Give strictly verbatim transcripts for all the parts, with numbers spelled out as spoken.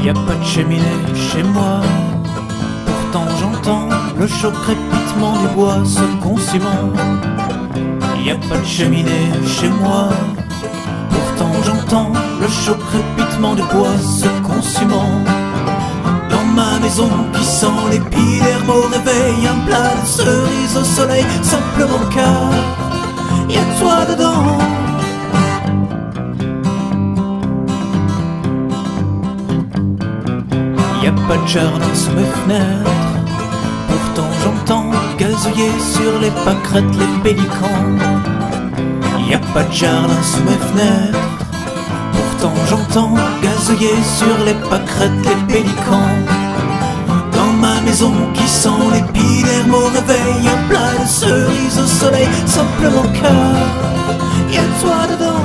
Y a pas de cheminée chez moi, pourtant j'entends le chaud crépitement du bois se consumant. Y a pas de cheminée chez moi, pourtant j'entends le chaud crépitement du bois se consumant. Dans ma maison qui sent l'épiderme au réveil, un plat de cerises au soleil, simplement car y a toi dedans. Y a pas de jardin sous mes fenêtres, pourtant j'entends gazouiller sur les pâquerettes les pélicans. Y a pas de jardin sous mes fenêtres, pourtant j'entends gazouiller sur les pâquerettes les pélicans. Dans ma maison qui sent l'épiderme au réveil, un plat de cerises au soleil, simplement car y a toi dedans.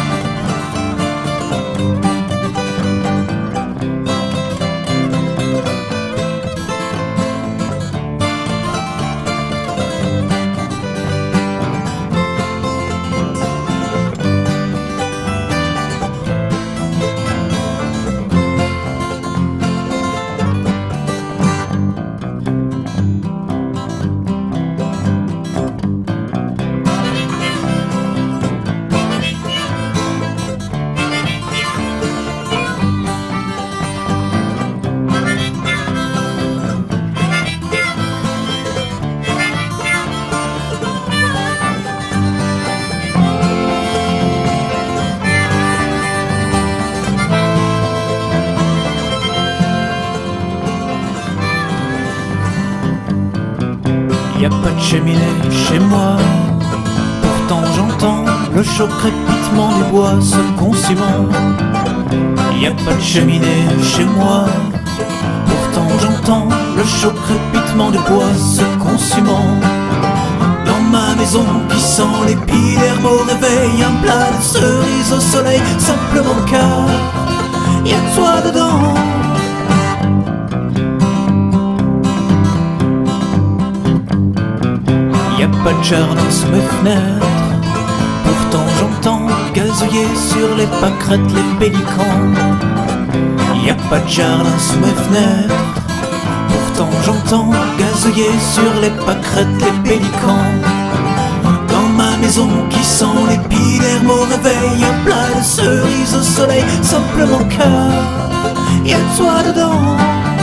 Y a pas de cheminée chez moi, pourtant j'entends le chaud crépitement du bois se consumant. Y a pas de cheminée chez moi, pourtant j'entends le chaud crépitement du bois se consumant. Dans ma maison qui sent l'épiderme au réveil, un plat de cerises au soleil, simplement car y a toi dedans. Y a pas de jardin sous mes fenêtres, pourtant j'entends gazouiller sur les pâquerettes les pélicans. Y a pas de jardin sous mes fenêtres, pourtant j'entends gazouiller sur les pâquerettes les pélicans. Dans ma maison qui sent l'épiderme au réveil, un plat de cerises au soleil, simplement car y a toi dedans.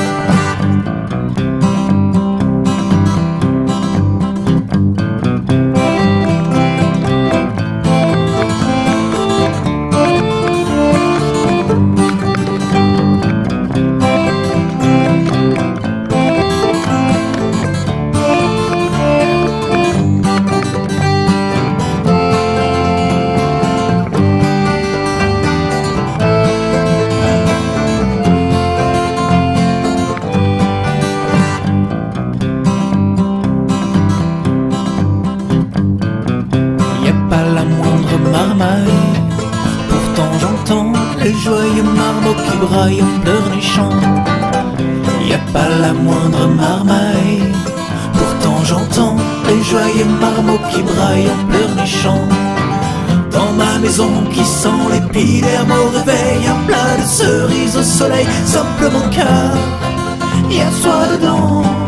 Marmaille, pourtant j'entends les joyeux marmots qui braillent en pleurnichant. Y a pas la moindre marmaille, pourtant j'entends les joyeux marmots qui braillent en pleurnichant. Dans ma maison qui sent l'épiderme au réveil, un plat de cerises au soleil, simplement car y a toi dedans.